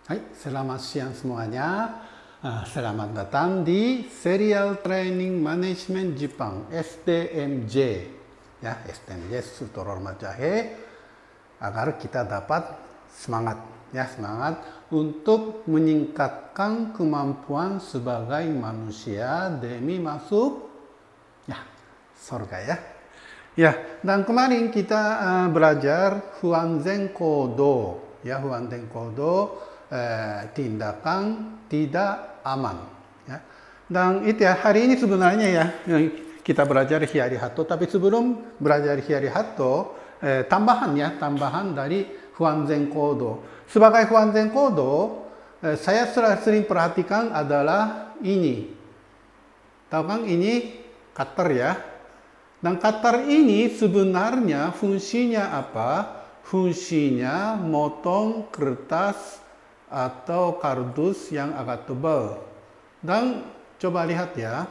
Hai, selamat siang semuanya. Selamat datang di Serial Training Management Jepang STMJ. Ya, STMJ Tutor Jahe agar kita dapat semangat, ya semangat untuk meningkatkan kemampuan sebagai manusia demi masuk ya surga ya. Ya, dan kemarin kita belajar Huanzen Kodo, ya Huanzen Kodo. Tindakan tidak aman. Ya. Dan itu ya, hari ini sebenarnya ya kita belajar Hiyari Hatto, tapi sebelum belajar Hiyari Hatto, tambahan dari Huanzen Kodo. Sebagai Huanzen Kodo, saya sering perhatikan adalah ini. Tahu kan ini cutter ya. Dan cutter ini sebenarnya fungsinya apa? Fungsinya motong kertas atau kardus yang agak tebal. Dan coba lihat ya.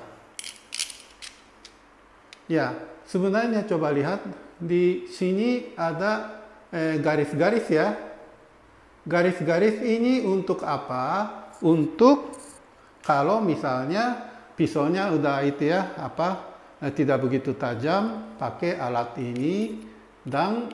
Ya, sebenarnya coba lihat di sini ada garis-garis ya. Garis-garis ini untuk apa? Untuk kalau misalnya pisaunya udah itu ya, tidak begitu tajam, pakai alat ini dan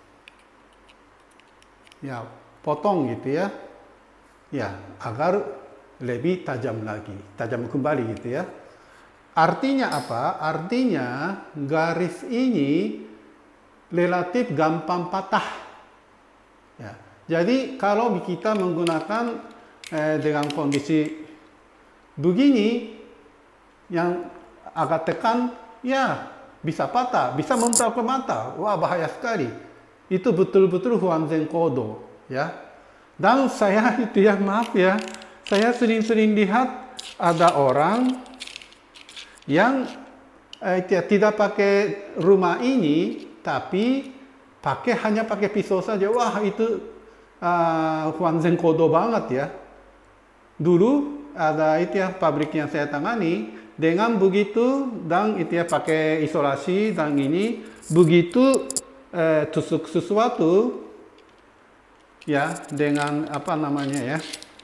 ya potong gitu ya. Ya, agar lebih tajam lagi, tajam kembali gitu ya. Artinya apa? Artinya garis ini relatif gampang patah. Ya. Jadi kalau kita menggunakan dengan kondisi begini, yang agak tekan, ya bisa patah, bisa mental ke mata. Wah, bahaya sekali. Itu betul-betul Huanzen Kodo, ya. Dan saya itu ya, maaf ya, saya sering-sering lihat ada orang yang tidak pakai rumah ini, tapi hanya pakai pisau saja. Wah, itu Huanzen Kodo banget ya. Dulu ada itu ya, pabrik yang saya tangani, dengan begitu, dan itu ya pakai isolasi, dan ini, begitu tusuk sesuatu, ya dengan apa namanya ya,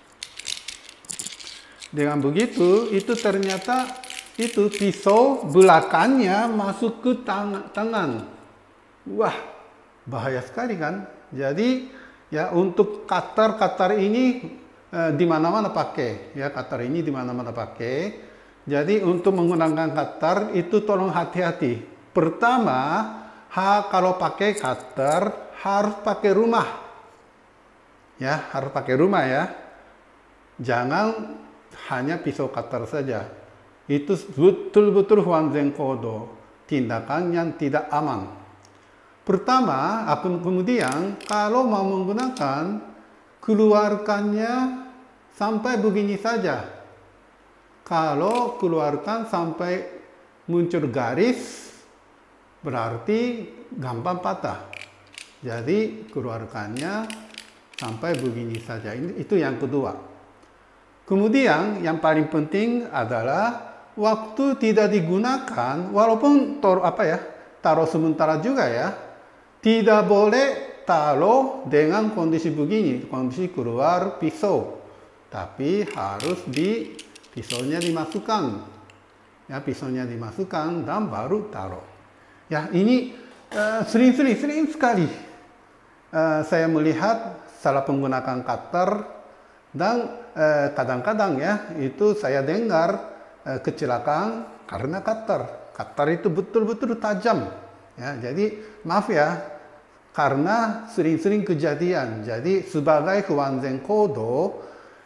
dengan begitu itu ternyata itu pisau belakangnya masuk ke tangan. Wah, bahaya sekali kan. Jadi ya untuk cutter ini di mana-mana pakai ya, cutter ini di mana-mana pakai. Jadi untuk menggunakan cutter itu tolong hati-hati. Pertama, kalau pakai cutter harus pakai rumah. Ya, harus pakai rumah ya. Jangan hanya pisau cutter saja. Itu betul-betul Huanzen Kodo, tindakan yang tidak aman. Pertama, kemudian kalau mau menggunakan, keluarkannya sampai begini saja. Kalau keluarkan sampai muncul garis, berarti gampang patah. Jadi keluarkannya sampai begini saja. Itu yang kedua. Kemudian yang paling penting adalah waktu tidak digunakan, walaupun taruh sementara juga ya, tidak boleh taruh dengan kondisi begini, kondisi keluar pisau, tapi harus pisaunya dimasukkan, ya pisaunya dimasukkan dan baru taruh. Ya ini sering sekali saya melihat salah penggunaan cutter, dan kadang-kadang ya itu saya dengar kecelakaan karena cutter. Cutter itu betul-betul tajam. Ya, jadi maaf ya, karena sering-sering kejadian. Jadi sebagai Huanzen Kodo,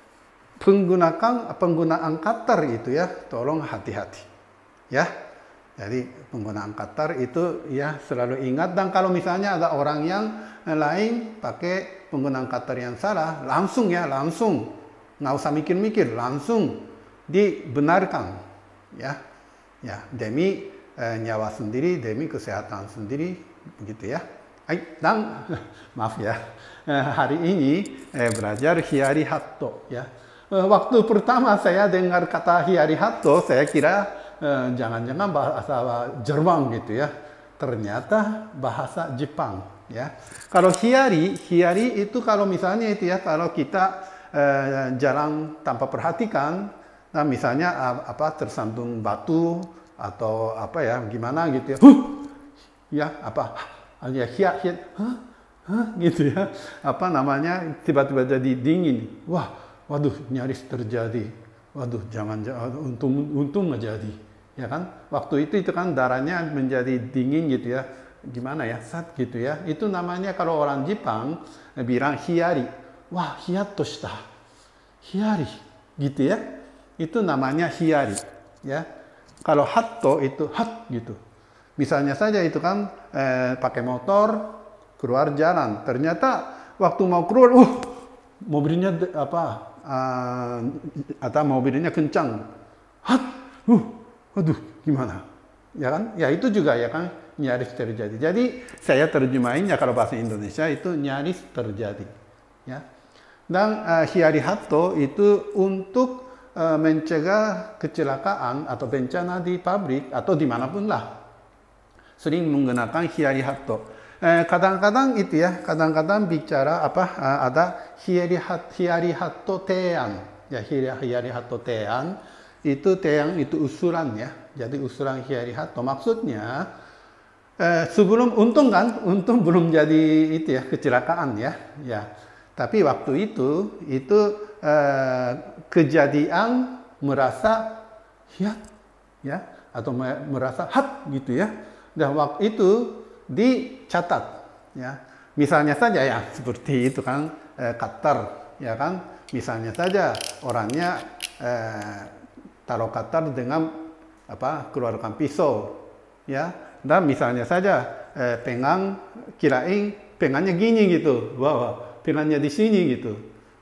penggunaan cutter itu ya tolong hati-hati. Ya. Jadi penggunaan cutter itu ya selalu ingat, dan kalau misalnya ada orang yang lain pakai penggunaan cutter yang salah, langsung nggak usah mikir-mikir, langsung dibenarkan ya demi nyawa sendiri, demi kesehatan sendiri, begitu ya. Dan maaf ya, hari ini belajar Hiyari Hatto ya. Waktu pertama saya dengar kata Hiyari Hatto, saya kira jangan-jangan bahasa Jerman gitu ya. Ternyata bahasa Jepang ya. Kalau hiyari itu kalau misalnya itu ya, kalau kita jarang tanpa perhatikan, nah misalnya tersandung batu atau apa ya gimana gitu ya, ya apa ya hiat gitu ya, apa namanya tiba-tiba jadi dingin, waduh nyaris terjadi, waduh jangan untung nggak jadi, ya kan, waktu itu kan darahnya menjadi dingin gitu ya, gimana ya sat gitu ya, itu namanya kalau orang Jepang bilang hiari, wah hiyato shita, hiari gitu ya, itu namanya hiari ya. Kalau hatto itu hat gitu, misalnya saja itu kan pakai motor keluar jalan, ternyata waktu mau keluar, mobilnya atau mobilnya kencang, waduh gimana, ya kan? Ya itu juga ya kan nyaris terjadi. Jadi saya terjemahinnya kalau bahasa Indonesia itu nyaris terjadi, ya. Dan hiari hatto itu untuk mencegah kecelakaan atau bencana di pabrik atau dimanapun lah, sering menggunakan hiari hatto. Kadang-kadang itu ya, kadang-kadang bicara ada hiari hatto tean, ya hiari hatto tean itu usulan ya, jadi usulan hiari hatto maksudnya sebelum untung belum jadi itu ya kecelakaan ya, tapi waktu itu kejadian merasa hiat ya atau merasa hat gitu ya, dan waktu itu dicatat ya, misalnya saja ya seperti itu kan cutter ya kan, misalnya saja orangnya taruh cutter dengan keluarkan pisau ya, dan misalnya saja kirain pengannya gini gitu, pengannya di sini gitu,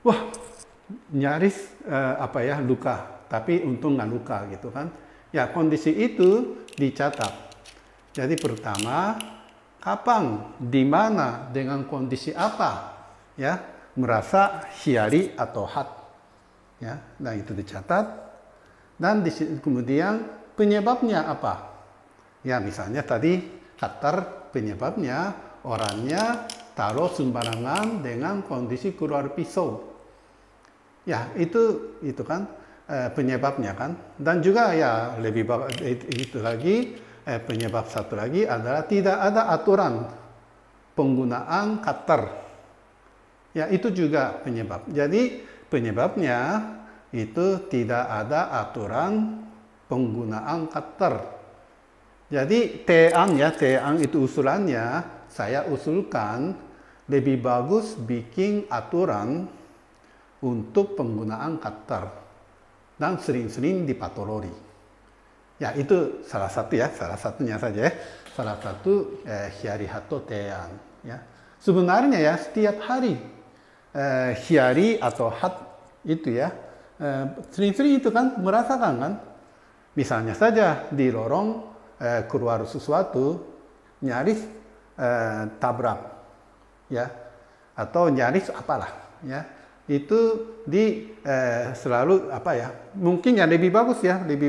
nyaris luka, tapi untung nggak luka gitu kan ya, kondisi itu dicatat. Jadi pertama, kapan, di mana, dengan kondisi apa, ya, merasa hiari atau hat, ya, dan itu dicatat. Dan kemudian penyebabnya apa? Ya, misalnya tadi cutter penyebabnya orangnya taruh sembarangan dengan kondisi keluar pisau. Ya, itu kan penyebabnya kan. Dan juga ya lebih itu lagi. Penyebab satu lagi adalah tidak ada aturan penggunaan cutter. Ya, itu juga penyebab. Jadi penyebabnya itu tidak ada aturan penggunaan cutter. Jadi teang itu usulannya, saya usulkan lebih bagus bikin aturan untuk penggunaan cutter dan sering-sering dipatroli. Ya, itu salah satunya saja ya. Salah satu hiari hatto tean ya. Sebenarnya ya setiap hari hiari atau hat itu ya sering-sering itu kan merasakan kan. Misalnya saja di lorong keluar sesuatu nyaris tabrak ya, atau nyaris apalah ya. Itu selalu mungkin ya lebih bagus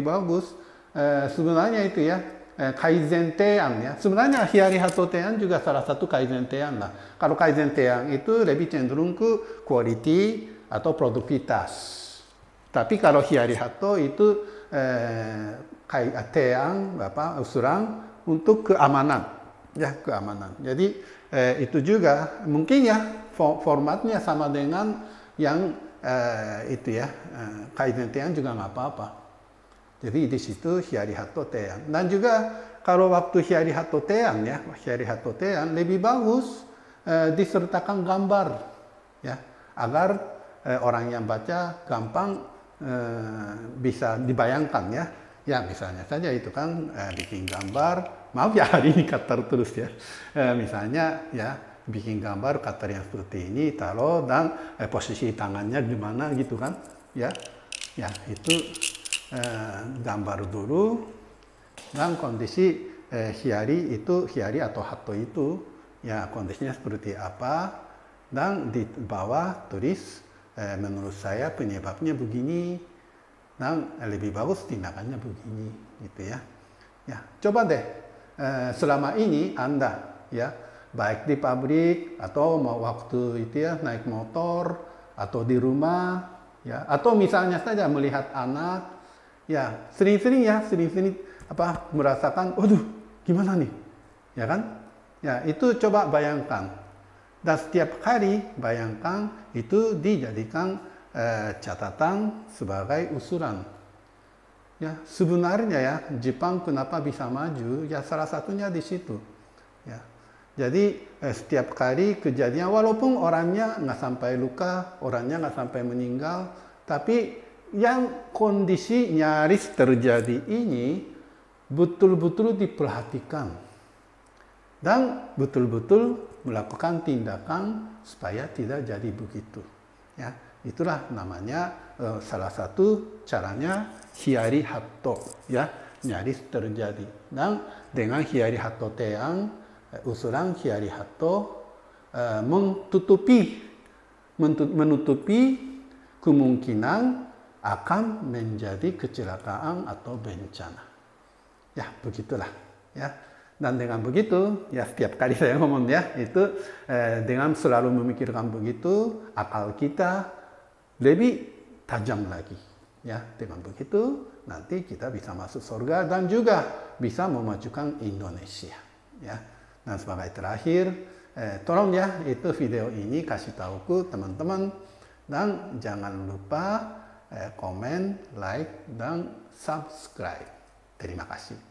sebenarnya itu ya kaizen tean ya, sebenarnya hiari hatto tean juga salah satu kaizen tean lah. Kalau kaizen tean itu lebih cenderung ke quality atau produktivitas, tapi kalau hiari hatto itu tean usulan untuk keamanan ya, keamanan. Jadi itu juga mungkin ya formatnya sama dengan yang itu ya kaizen tean juga nggak apa-apa. Jadi di situ hiari hatto tean. Dan juga kalau waktu hiari hatto tean ya, hiari hatto tean lebih bagus disertakan gambar ya, agar orang yang baca gampang bisa dibayangkan ya. Ya misalnya saja itu kan bikin gambar, maaf ya hari ini cutter terus ya. Misalnya ya bikin gambar cutter yang seperti ini taruh dan posisi tangannya gimana gitu kan ya. Ya itu gambar dulu dan kondisi hiari atau hatto itu ya kondisinya seperti apa, dan di bawah tulis menurut saya penyebabnya begini dan lebih bagus tindakannya begini gitu ya. Ya coba deh selama ini Anda ya baik di pabrik atau mau waktu itu ya naik motor atau di rumah, ya, atau misalnya saja melihat anak, ya, sering-sering merasakan, waduh, gimana nih, ya kan? Ya, itu coba bayangkan. Dan setiap hari bayangkan itu dijadikan catatan sebagai usulan. Ya, sebenarnya ya Jepang kenapa bisa maju? Ya salah satunya di situ. Ya, jadi setiap kali kejadian, walaupun orangnya nggak sampai luka, orangnya nggak sampai meninggal, tapi yang kondisi nyaris terjadi ini betul-betul diperhatikan dan betul-betul melakukan tindakan supaya tidak jadi begitu. Ya, itulah namanya salah satu caranya hiari hatto, ya, nyaris terjadi. Dan dengan hiari hatto teang, usulan hiari hatto menutupi kemungkinan akan menjadi kecelakaan atau bencana. Ya, begitulah. Ya. Dan dengan begitu, ya setiap kali saya ngomong ya, itu dengan selalu memikirkan begitu, akal kita lebih tajam lagi. Ya, dengan begitu, nanti kita bisa masuk surga dan juga bisa memajukan Indonesia. Ya. Dan sebagai terakhir, tolong ya, itu video ini kasih tahu ke teman-teman. Dan jangan lupa komen, like, dan subscribe. Terima kasih.